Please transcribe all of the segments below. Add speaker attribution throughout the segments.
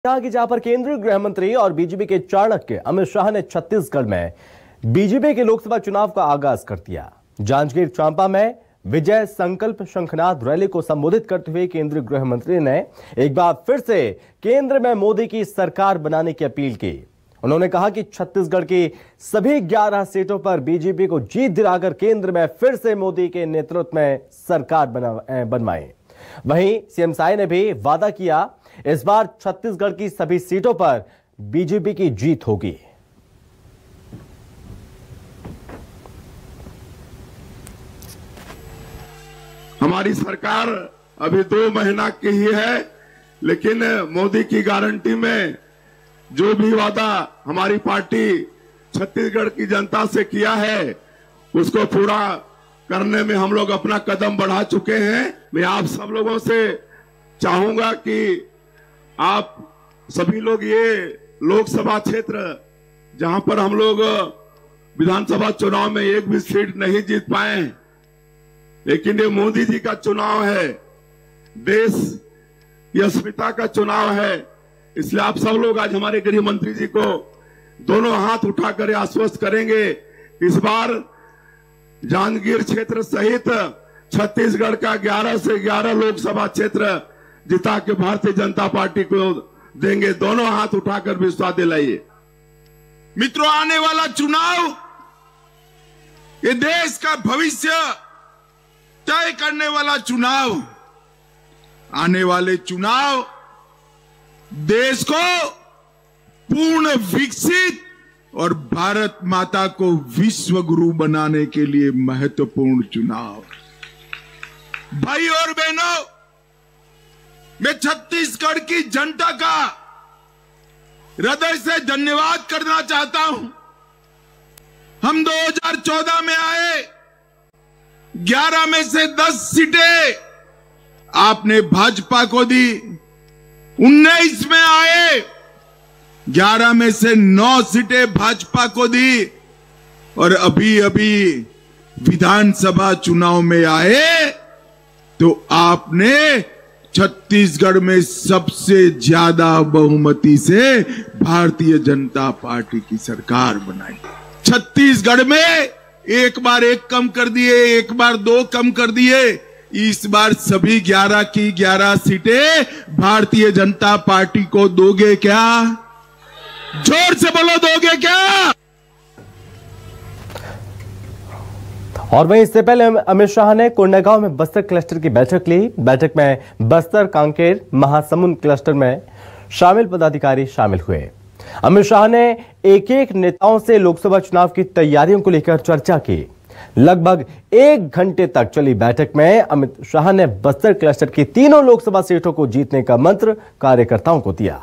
Speaker 1: कि जहां पर केंद्रीय गृह मंत्री और बीजेपी के चाणक्य अमित शाह ने छत्तीसगढ़ में बीजेपी के लोकसभा चुनाव का आगाज कर दिया। जांजगीर चांपा में विजय संकल्प शंखनाद रैली को संबोधित करते हुए केंद्रीय गृह मंत्री ने एक बार फिर से केंद्र में मोदी की सरकार बनाने की अपील की। उन्होंने कहा कि छत्तीसगढ़ की सभी 11 सीटों पर बीजेपी को जीत दिलाकर केंद्र में फिर से मोदी के नेतृत्व में सरकार बनवाएं। वहीं सीएम साय ने भी वादा किया, इस बार छत्तीसगढ़ की सभी सीटों पर बीजेपी की जीत होगी।
Speaker 2: हमारी सरकार अभी 2 महीना की ही है, लेकिन मोदी की गारंटी में जो भी वादा हमारी पार्टी छत्तीसगढ़ की जनता से किया है, उसको पूरा करने में हम लोग अपना कदम बढ़ा चुके हैं। मैं आप सब लोगों से चाहूंगा कि आप सभी लोग ये लोकसभा क्षेत्र जहां पर हम लोग विधानसभा चुनाव में एक भी सीट नहीं जीत पाए, लेकिन ये मोदी जी का चुनाव है, देश की अस्मिता का चुनाव है, इसलिए आप सब लोग आज हमारे गृह मंत्री जी को दोनों हाथ उठाकर आश्वस्त करेंगे, इस बार जांजगीर क्षेत्र सहित छत्तीसगढ़ का 11 से 11 लोकसभा क्षेत्र जिता के भारतीय जनता पार्टी को देंगे। दोनों हाथ उठाकर विश्वास दिलाइए।
Speaker 3: मित्रों, आने वाला चुनाव ये देश का भविष्य तय करने वाला चुनाव, आने वाले चुनाव देश को पूर्ण विकसित और भारत माता को विश्व गुरु बनाने के लिए महत्वपूर्ण चुनाव। भाई और बहनों, मैं छत्तीसगढ़ की जनता का हृदय से धन्यवाद करना चाहता हूं। हम 2014 में आए, 11 में से 10 सीटें आपने भाजपा को दी। 19 में आए, 11 में से 9 सीटें भाजपा को दी, और अभी अभी विधानसभा चुनाव में आए तो आपने छत्तीसगढ़ में सबसे ज्यादा बहुमती से भारतीय जनता पार्टी की सरकार बनाई। छत्तीसगढ़ में एक बार 1 कम कर दिए, एक बार 2 कम कर दिए, इस बार सभी 11 की 11 सीटें भारतीय जनता पार्टी को दोगे क्या? जोर से बोलो, दोगे क्या?
Speaker 1: और वहीं इससे पहले अमित शाह ने कोंडागांव में बस्तर क्लस्टर की बैठक ली। बैठक में बस्तर, कांकेर, महासमुंद क्लस्टर में शामिल पदाधिकारी शामिल हुए। अमित शाह ने एक नेताओं से लोकसभा चुनाव की तैयारियों को लेकर चर्चा की। लगभग 1 घंटे तक चली बैठक में अमित शाह ने बस्तर क्लस्टर की 3 लोकसभा सीटों को जीतने का मंत्र कार्यकर्ताओं को दिया।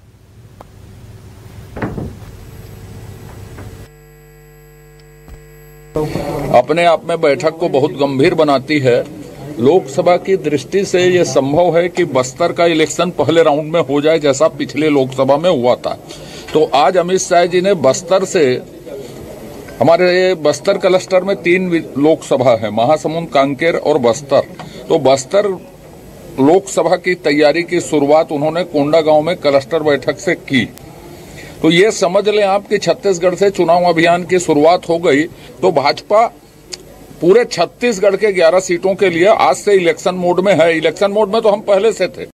Speaker 4: अपने आप में बैठक को बहुत गंभीर बनाती है। लोकसभा की दृष्टि से यह संभव है कि बस्तर का इलेक्शन पहले राउंड में हो जाए, जैसा पिछले लोकसभा में हुआ था। तो आज अमित शाह जी ने बस्तर से, हमारे बस्तर क्लस्टर में 3 लोकसभा है, महासमुंद, कांकेर और बस्तर। तो बस्तर लोकसभा की तैयारी की शुरुआत उन्होंने कोंडागांव में क्लस्टर बैठक से की। तो ये समझ लें आप कि छत्तीसगढ़ से चुनाव अभियान की शुरुआत हो गई। तो भाजपा पूरे छत्तीसगढ़ के 11 सीटों के लिए आज से इलेक्शन मोड में है। इलेक्शन मोड में तो हम पहले से थे।